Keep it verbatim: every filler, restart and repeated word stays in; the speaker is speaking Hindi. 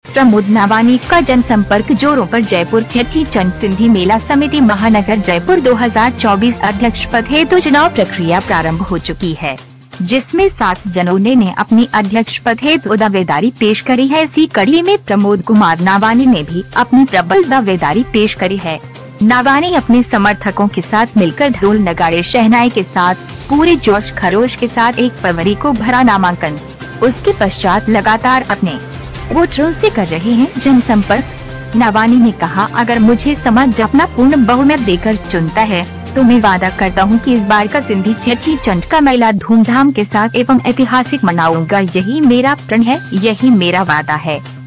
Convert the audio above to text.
प्रमोद नावानी का जनसंपर्क जोरों पर। जयपुर चेट्टी चंड सिंधी मेला समिति महानगर जयपुर दो हज़ार चौबीस अध्यक्ष पद हेतु चुनाव प्रक्रिया प्रारंभ हो चुकी है, जिसमें सात जनों ने अपनी अध्यक्ष पद हेतु दावेदारी पेश करी है। इसी कड़ी में प्रमोद कुमार नावानी ने भी अपनी प्रबल दावेदारी पेश करी है। नावानी अपने समर्थकों के साथ मिलकर ढोल नगाड़े शहनाई के साथ पूरे जोश खरोश के साथ एक फरवरी को भरा नामांकन। उसके पश्चात लगातार अपने वोटरों से कर रहे हैं जनसंपर्क। नावानी ने कहा, अगर मुझे समाज अपना पूर्ण बहुमत देकर चुनता है तो मैं वादा करता हूं कि इस बार का सिंधी चेट्टी चंड का मेला धूमधाम के साथ एवं ऐतिहासिक मनाऊंगा। यही मेरा प्रण है, यही मेरा वादा है।